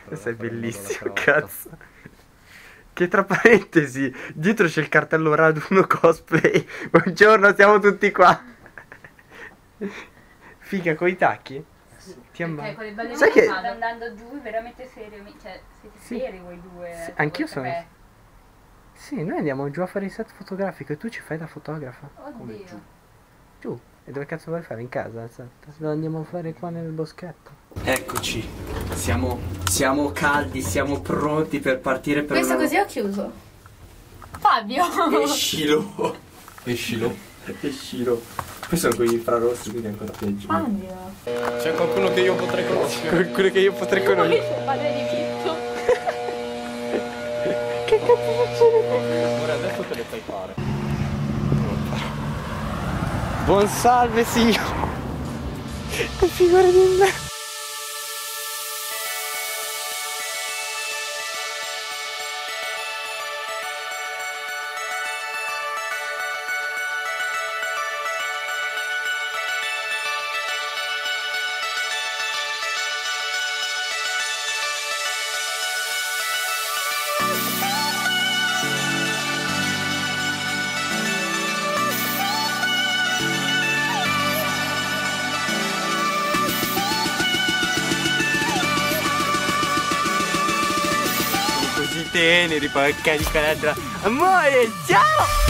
Questo è bellissimo, cazzo. Che tra parentesi, dietro c'è il cartello Raduno Cosplay. Buongiorno, siamo tutti qua. Figa, coi tacchi? Ti ammazzo. Con le ballerine Sai che... sta andando giù veramente serio, cioè siete seri voi due? Sì, anch'io sono... Sì, noi andiamo giù a fare il set fotografico e tu ci fai da fotografa. Oddio. Giù. E dove cazzo vuoi fare? In casa? Esatto. Lo andiamo a fare qua nel boschetto. Eccoci. Siamo caldi, siamo pronti per partire per Questo così ho chiuso. Fabio! Escilo. Escilo. Poi sono quegli infrarossi, quindi è ancora peggio. Fabio! C'è qualcuno che io potrei conoscere. Qualcuno che io potrei conoscere. Poi padre di Vitto. Che cazzo succede? Ora adesso te le fai fare. Buon salve signore. Che figura di me. Teneri, porca di calandra. Amore, ciao!